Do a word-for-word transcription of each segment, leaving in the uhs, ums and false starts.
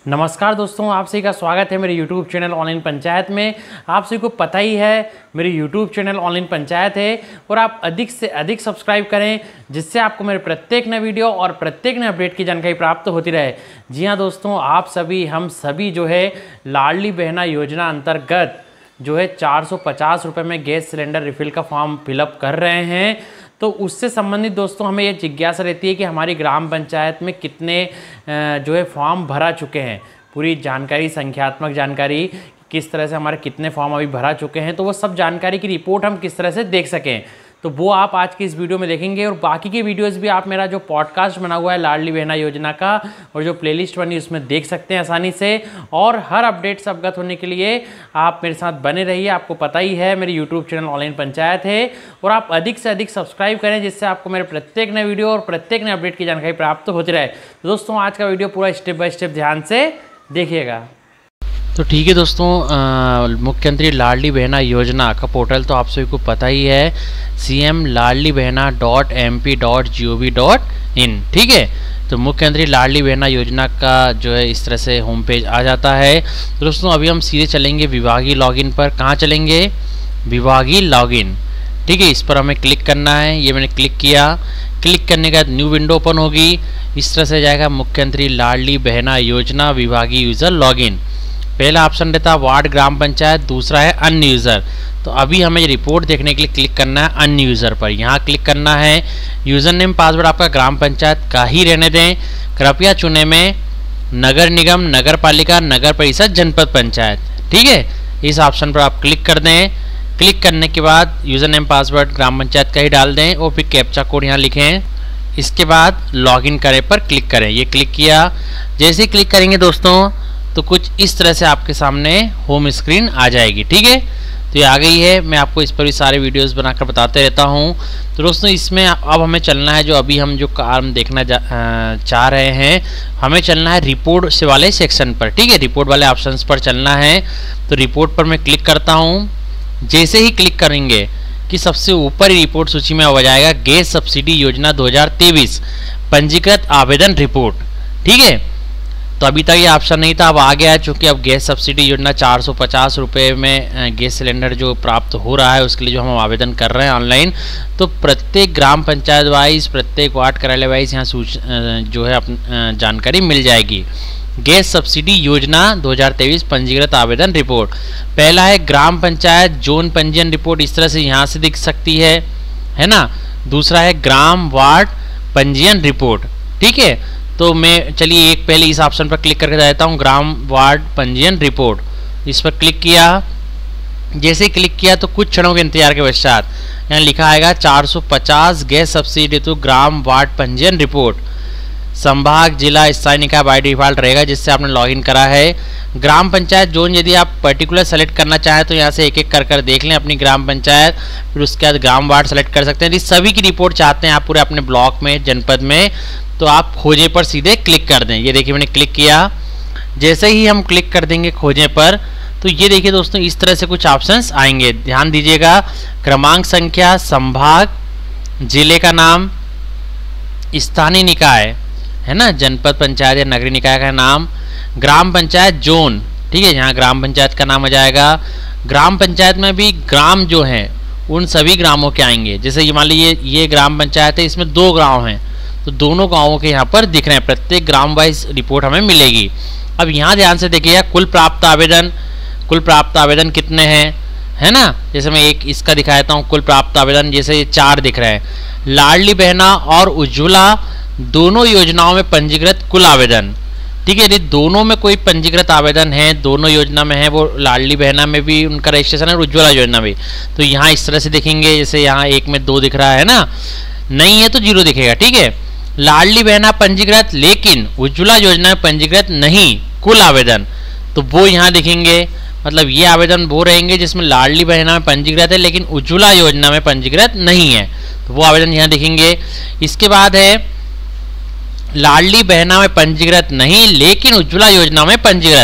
नमस्कार दोस्तों, आप सभी का स्वागत है मेरे YouTube चैनल ऑनलाइन पंचायत में। आप सभी को पता ही है मेरे YouTube चैनल ऑनलाइन पंचायत है और आप अधिक से अधिक सब्सक्राइब करें जिससे आपको मेरे प्रत्येक नए वीडियो और प्रत्येक नए अपडेट की जानकारी प्राप्त होती रहे। जी हाँ दोस्तों, आप सभी हम सभी जो है लाडली बहना योजना अंतर्गत जो है चार सौ पचास रुपये में गैस सिलेंडर रिफिल का फॉर्म फिलअप कर रहे हैं। तो उससे संबंधित दोस्तों हमें ये जिज्ञासा रहती है कि हमारी ग्राम पंचायत में कितने जो है फॉर्म भरा चुके हैं, पूरी जानकारी, संख्यात्मक जानकारी, किस तरह से हमारे कितने फॉर्म अभी भरा चुके हैं, तो वो सब जानकारी की रिपोर्ट हम किस तरह से देख सकें, तो वो आप आज की इस वीडियो में देखेंगे। और बाकी के वीडियोस भी आप मेरा जो पॉडकास्ट बना हुआ है लाडली बहना योजना का और जो प्लेलिस्ट बनी उसमें देख सकते हैं आसानी से। और हर अपडेट से अवगत होने के लिए आप मेरे साथ बने रहिए। आपको पता ही है मेरी यूट्यूब चैनल ऑनलाइन पंचायत है और आप अधिक से अधिक सब्सक्राइब करें जिससे आपको मेरे प्रत्येक नए वीडियो और प्रत्येक नए अपडेट की जानकारी प्राप्त होती रहे। तो दोस्तों आज का वीडियो पूरा स्टेप बाय स्टेप ध्यान से देखिएगा। तो ठीक है दोस्तों, मुख्यमंत्री लाडली बहना योजना का पोर्टल तो आप सभी को पता ही है, सी M Ladli Behna dot M P dot G O V dot in. ठीक है, तो मुख्यमंत्री लाडली बहना योजना का जो है इस तरह से होम पेज आ जाता है। तो दोस्तों अभी हम सीधे चलेंगे विभागीय लॉगिन पर। कहाँ चलेंगे? विभागीय लॉगिन। ठीक है, इस पर हमें क्लिक करना है। ये मैंने क्लिक किया। क्लिक करने के बाद न्यू विंडो ओपन होगी। इस तरह से जाएगा मुख्यमंत्री लाडली बहना योजना विभागीय यूज़र लॉगिन। पहला ऑप्शन रहता है वार्ड ग्राम पंचायत, दूसरा है अन्य यूज़र। तो अभी हमें रिपोर्ट देखने के लिए क्लिक करना है अन्य यूज़र पर। यहाँ क्लिक करना है। यूज़र नेम पासवर्ड आपका ग्राम पंचायत का ही रहने दें। कृपया चुने में नगर निगम, नगर पालिका, नगर परिषद, जनपद पंचायत। ठीक है, इस ऑप्शन पर आप क्लिक कर दें। क्लिक करने के बाद यूज़र नेम पासवर्ड ग्राम पंचायत का ही डाल दें और फिर कैप्चा कोड यहाँ लिखें। इसके बाद लॉगिन करें पर क्लिक करें। ये क्लिक किया। जैसे ही क्लिक करेंगे दोस्तों तो कुछ इस तरह से आपके सामने होम स्क्रीन आ जाएगी। ठीक है, तो ये आ गई है। मैं आपको इस पर भी सारे वीडियोस बनाकर बताते रहता हूँ। तो दोस्तों इसमें अब हमें चलना है, जो अभी हम जो काम देखना चाह रहे हैं, हमें चलना है रिपोर्ट से वाले सेक्शन पर। ठीक है, रिपोर्ट वाले ऑप्शंस पर चलना है। तो रिपोर्ट पर मैं क्लिक करता हूँ। जैसे ही क्लिक करेंगे कि सबसे ऊपर ही रिपोर्ट सूची में आ जाएगा गैस सब्सिडी योजना दो हज़ार तेईस पंजीकृत आवेदन रिपोर्ट। ठीक है, तो अभी तक ये ऑप्शन नहीं था, अब आ गया है। चूँकि अब गैस सब्सिडी योजना चार सौ पचास रुपये में गैस सिलेंडर जो प्राप्त हो रहा है उसके लिए जो हम आवेदन कर रहे हैं ऑनलाइन, तो प्रत्येक ग्राम पंचायत वाइज, प्रत्येक वार्ड कार्यालय वाइज यहाँ सूच जो है अपनी जानकारी मिल जाएगी। गैस सब्सिडी योजना दो हज़ार तेईस पंजीकृत आवेदन रिपोर्ट। पहला है ग्राम पंचायत जोन पंजीयन रिपोर्ट, इस तरह से यहाँ से दिख सकती है, है ना। दूसरा है ग्राम वार्ड पंजीयन रिपोर्ट। ठीक है, तो मैं चलिए एक पहले इस ऑप्शन पर क्लिक करके देता हूँ, ग्राम वार्ड पंजीयन रिपोर्ट। इस पर क्लिक किया। जैसे क्लिक किया तो कुछ क्षणों के इंतजार के पश्चात यहाँ लिखा आएगा चार सौ पचास गैस सब्सिडी हेतु ग्राम वार्ड पंजीयन रिपोर्ट। संभाग, जिला, स्थायी निकाय बाय डिफॉल्ट रहेगा जिससे आपने लॉगिन करा है। ग्राम पंचायत जोन यदि आप पर्टिकुलर सेलेक्ट करना चाहें तो यहाँ से एक एक कर कर देख लें अपनी ग्राम पंचायत, फिर उसके बाद ग्राम वार्ड सेलेक्ट कर सकते हैं। यदि सभी की रिपोर्ट चाहते हैं आप पूरे अपने ब्लॉक में, जनपद में, तो आप खोजे पर सीधे क्लिक कर दें। ये देखिए मैंने क्लिक किया। जैसे ही हम क्लिक कर देंगे खोजे पर तो ये देखिए दोस्तों इस तरह से कुछ ऑप्शंस आएंगे। ध्यान दीजिएगा, क्रमांक संख्या, संभाग, जिले का नाम, स्थानीय निकाय है ना, जनपद पंचायत या नगरीय निकाय का नाम, ग्राम पंचायत जोन। ठीक है, यहाँ ग्राम पंचायत का नाम आ जाएगा। ग्राम पंचायत में भी ग्राम जो हैं उन सभी ग्रामों के आएंगे। जैसे ये मान लीजिए ये ग्राम पंचायत है, इसमें दो गाँव हैं तो दोनों गांवों के यहाँ पर दिख रहे हैं। प्रत्येक ग्राम वाइज रिपोर्ट हमें मिलेगी। अब यहाँ ध्यान से देखिएगा, कुल प्राप्त आवेदन, कुल प्राप्त आवेदन कितने हैं, है ना। जैसे मैं एक इसका दिखा देता हूँ, कुल प्राप्त आवेदन जैसे ये चार दिख रहे हैं। लाडली बहना और उज्ज्वला दोनों योजनाओं में पंजीकृत कुल आवेदन। ठीक है, यदि दोनों में कोई पंजीकृत आवेदन है, दोनों योजना में है, वो लाडली बहना में भी उनका रजिस्ट्रेशन है और उज्ज्वला योजना में, तो यहाँ इस तरह से दिखेंगे। जैसे यहाँ एक में दो दिख रहा है ना, नहीं है तो जीरो दिखेगा। ठीक है, लाडली बहना पंजीकृत लेकिन उज्ज्वला योजना में पंजीकृत नहीं कुल आवेदन, तो वो यहाँ दिखेंगे। मतलब ये आवेदन वो रहेंगे जिसमें लाडली बहना में पंजीकृत है लेकिन उज्ज्वला योजना में पंजीकृत नहीं है, तो वो आवेदन यहाँ दिखेंगे। इसके बाद है लाडली बहना में पंजीकृत नहीं लेकिन उज्ज्वला योजना में पंजीकृत,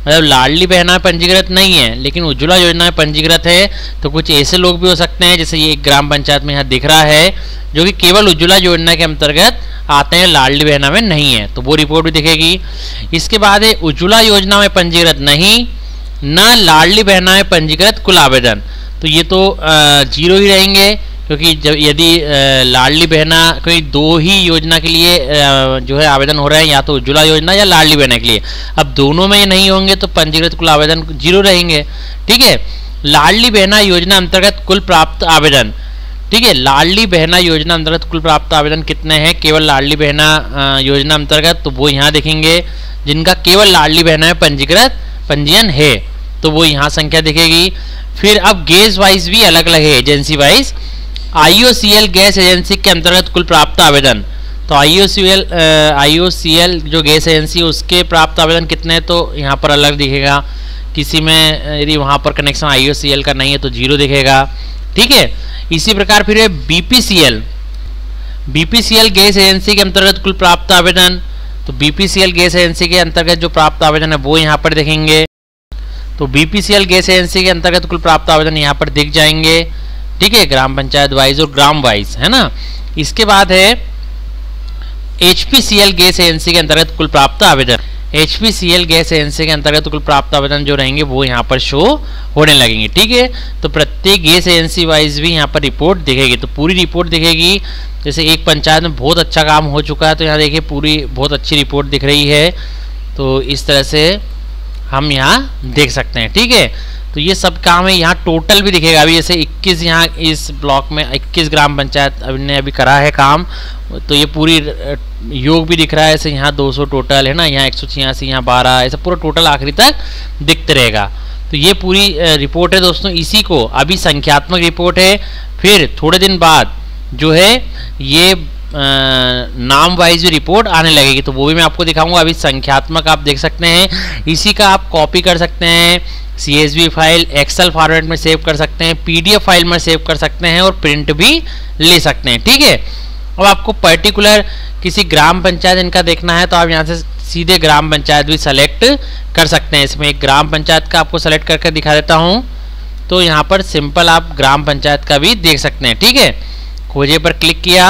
मतलब लाडली बहना में पंजीकृत नहीं है लेकिन उज्ज्वला योजना में पंजीकृत है, तो कुछ ऐसे लोग भी हो सकते हैं, जैसे ये एक ग्राम पंचायत में यहाँ दिख रहा है जो कि केवल उज्ज्वला योजना के अंतर्गत आते हैं, लाडली बहना में नहीं है, तो वो रिपोर्ट भी दिखेगी। इसके बाद है उज्ज्वला योजना में पंजीकृत नहीं, न लाडली बहना में पंजीकृत कुल आवेदन, तो ये तो जीरो ही रहेंगे, क्योंकि जब यदि लाडली बहना कोई दो ही योजना के लिए जो है आवेदन हो रहे हैं, या तो उज्ज्वला योजना या लाडली बहना के लिए, अब दोनों में ये नहीं होंगे तो पंजीकृत कुल आवेदन जीरो रहेंगे। ठीक है, लाडली बहना योजना अंतर्गत कुल प्राप्त आवेदन, ठीक है, लाडली बहना योजना अंतर्गत कुल प्राप्त आवेदन कितने हैं केवल लाडली बहना योजना अंतर्गत, तो वो यहाँ देखेंगे, जिनका केवल लाडली बहना में पंजीकृत पंजीयन है तो वो यहाँ संख्या दिखेगी। फिर अब गैस वाइज भी अलग अलग है, agency wise. IOCL gas agency के अंतर्गत कुल प्राप्त आवेदन, तो आईओसीएल आईओसीएल जो गैस एजेंसी है उसके प्राप्त आवेदन कितने हैं, तो यहाँ पर अलग दिखेगा, किसी में यदि वहाँ पर कनेक्शन आईओसीएल का नहीं है तो जीरो दिखेगा। ठीक है, इसी प्रकार फिर है बीपीसीएल, बीपीसीएल गैस एजेंसी के अंतर्गत कुल प्राप्त आवेदन, तो बीपीसीएल गैस एजेंसी के अंतर्गत जो प्राप्त आवेदन है वो यहाँ पर देखेंगे, तो बीपीसीएल गैस एजेंसी के अंतर्गत कुल प्राप्त आवेदन यहाँ पर दिख जाएंगे। ठीक है, ग्राम पंचायत वाइज और ग्राम वाइज, है ना। इसके बाद है एचपीसीएल गैस एजेंसी के अंतर्गत कुल प्राप्त आवेदन, एचपीसीएल गैस एजेंसी के अंतर्गत कुल प्राप्त आवेदन जो रहेंगे वो यहाँ पर शो होने लगेंगे। ठीक है, तो प्रत्येक गैस एजेंसी वाइज भी यहाँ पर रिपोर्ट दिखेगी, तो पूरी रिपोर्ट दिखेगी। जैसे एक पंचायत में बहुत अच्छा काम हो चुका है तो यहाँ देखिए पूरी बहुत अच्छी रिपोर्ट दिख रही है, तो इस तरह से हम यहाँ देख सकते हैं। ठीक है, तो ये सब काम है, यहाँ टोटल भी दिखेगा। अभी जैसे इक्कीस यहाँ इस ब्लॉक में इक्कीस ग्राम पंचायत अभी ने अभी करा है काम, तो ये पूरी योग भी दिख रहा है, ऐसे यहाँ दो सौ टोटल है ना, यहाँ एक सौ छियासी, यहाँ बारह, ऐसा पूरा टोटल आखिरी तक दिखते रहेगा। तो ये पूरी रिपोर्ट है दोस्तों, इसी को अभी संख्यात्मक रिपोर्ट है, फिर थोड़े दिन बाद जो है ये नाम वाइज भी रिपोर्ट आने लगेगी, तो वो भी मैं आपको दिखाऊंगा। अभी संख्यात्मक आप देख सकते हैं, इसी का आप कॉपी कर सकते हैं, सीएसवी फाइल एक्सेल फॉर्मेट में सेव कर सकते हैं, पीडीएफ फाइल में सेव कर सकते हैं और प्रिंट भी ले सकते हैं। ठीक है, अब आपको पर्टिकुलर किसी ग्राम पंचायत इनका देखना है तो आप यहाँ से सीधे ग्राम पंचायत भी सेलेक्ट कर सकते हैं। इसमें एक ग्राम पंचायत का आपको सेलेक्ट करके दिखा देता हूँ, तो यहाँ पर सिंपल आप ग्राम पंचायत का भी देख सकते हैं। ठीक है, खोजे पर क्लिक किया,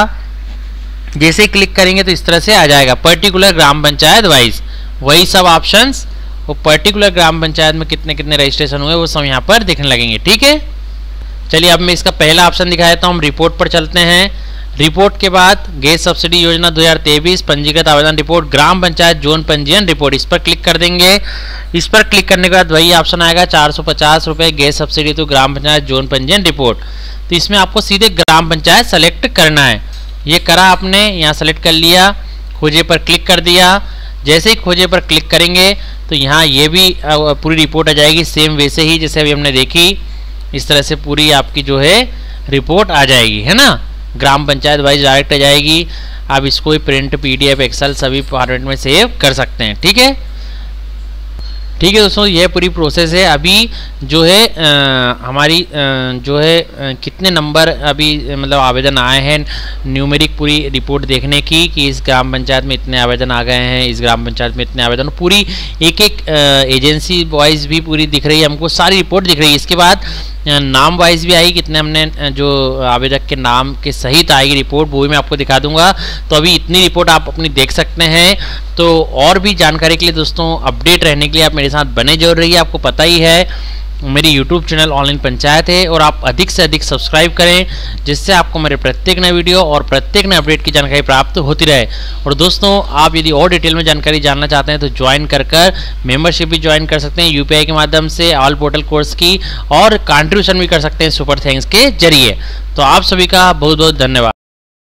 जैसे ही क्लिक करेंगे तो इस तरह से आ जाएगा पर्टिकुलर ग्राम पंचायत वाइज, वही सब ऑप्शंस, वो पर्टिकुलर ग्राम पंचायत में कितने कितने रजिस्ट्रेशन हुए वो सब यहाँ पर दिखने लगेंगे। ठीक है, चलिए अब मैं इसका पहला ऑप्शन दिखा देता हूँ। हम रिपोर्ट पर चलते हैं। रिपोर्ट के बाद गैस सब्सिडी योजना दो हज़ार तेईस पंजीकृत आवेदन रिपोर्ट, ग्राम पंचायत जोन पंजीयन रिपोर्ट, इस पर क्लिक कर देंगे। इस पर क्लिक करने के बाद वही ऑप्शन आएगा, चार सौ पचास रुपये गैस सब्सिडी तो ग्राम पंचायत जोन पंजीयन रिपोर्ट, तो इसमें आपको सीधे ग्राम पंचायत सेलेक्ट करना है। ये करा आपने, यहाँ सेलेक्ट कर लिया, खोजे पर क्लिक कर दिया। जैसे ही खोजे पर क्लिक करेंगे तो यहाँ ये भी पूरी रिपोर्ट आ जाएगी, सेम वैसे ही जैसे अभी हमने देखी, इस तरह से पूरी आपकी जो है रिपोर्ट आ जाएगी, है ना, ग्राम पंचायत वाइज डायरेक्ट आ जाएगी। आप इसको ही प्रिंट, पीडीएफ, एक्सेल सभी फॉर्मेट में सेव कर सकते हैं। ठीक है, ठीक है दोस्तों, यह पूरी प्रोसेस है। अभी जो है आ, हमारी आ, जो है आ, कितने नंबर अभी मतलब आवेदन आए हैं, न्यूमेरिक पूरी रिपोर्ट देखने की कि इस ग्राम पंचायत में इतने आवेदन आ गए हैं, इस ग्राम पंचायत में इतने आवेदन, पूरी एक एक एजेंसी वाइज भी पूरी दिख रही है हमको, सारी रिपोर्ट दिख रही है। इसके बाद नाम वाइज भी आएगी, कितने हमने जो आवेदक के नाम के सहित आएगी रिपोर्ट, वो भी मैं आपको दिखा दूंगा। तो अभी इतनी रिपोर्ट आप अपनी देख सकते हैं। तो और भी जानकारी के लिए दोस्तों, अपडेट रहने के लिए आप मेरे साथ बने जरूर रहिए। आपको पता ही है मेरी यूट्यूब चैनल ऑनलाइन पंचायत है, और आप अधिक से अधिक सब्सक्राइब करें, जिससे आपको मेरे प्रत्येक नए वीडियो और प्रत्येक नए अपडेट की जानकारी प्राप्त होती रहे। और दोस्तों, आप यदि और डिटेल में जानकारी जानना चाहते हैं तो ज्वाइन कर कर मेंबरशिप भी ज्वाइन कर सकते हैं यूपीआई के माध्यम से, ऑल पोर्टल कोर्स की, और कंट्रीब्यूशन भी कर सकते हैं सुपर थैंक्स के जरिए। तो आप सभी का बहुत बहुत धन्यवाद।